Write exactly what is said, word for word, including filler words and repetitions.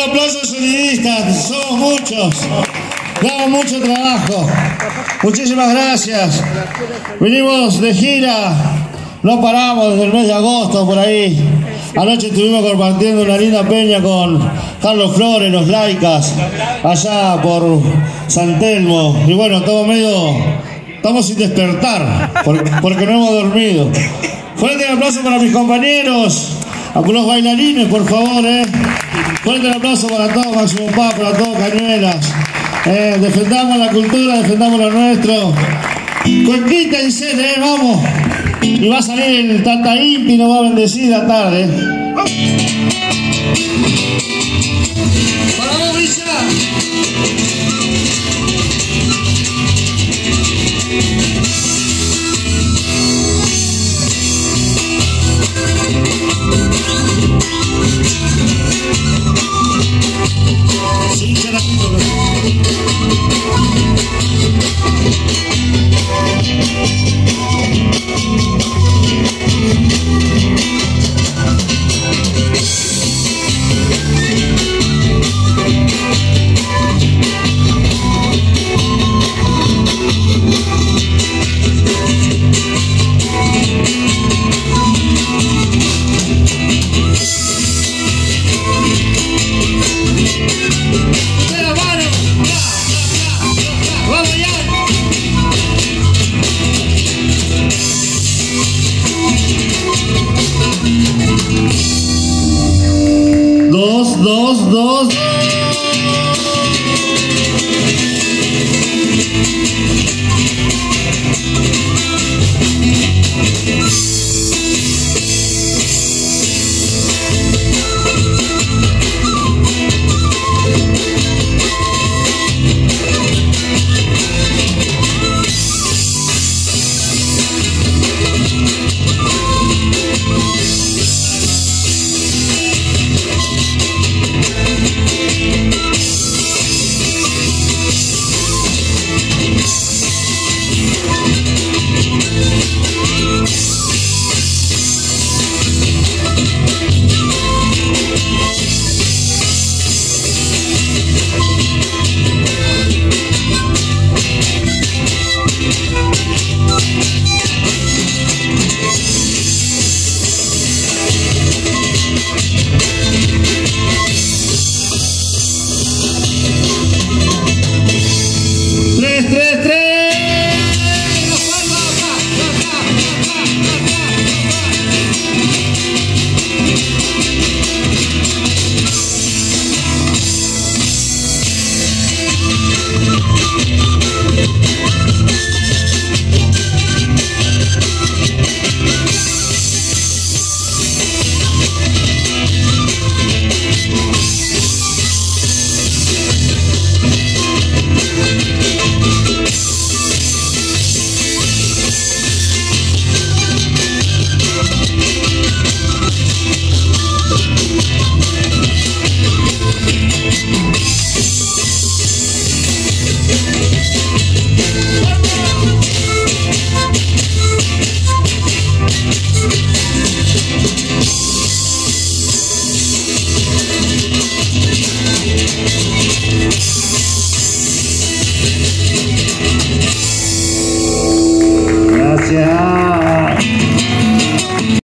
aplauso sonidistas, somos muchos, damos mucho trabajo. Muchísimas gracias. Venimos de gira, no paramos desde el mes de agosto por ahí. Anoche estuvimos compartiendo una linda peña con Carlos Flores, los Laicas, allá por San Telmo. Y bueno, estamos medio, estamos sin despertar, porque, porque no hemos dormido. Fuerte el aplauso para mis compañeros, a los bailarines, por favor, eh. Fuerte el aplauso para todos, Máximo Paz, para todos, Cañuelas. Eh, defendamos la cultura, defendamos lo nuestro. Cuenquita y sede, eh, vamos. Y va a salir el Tata Inti, nos va a bendecir la tarde. ¡Para vos, Villa! Sí, carajito. Dos, dos, dos.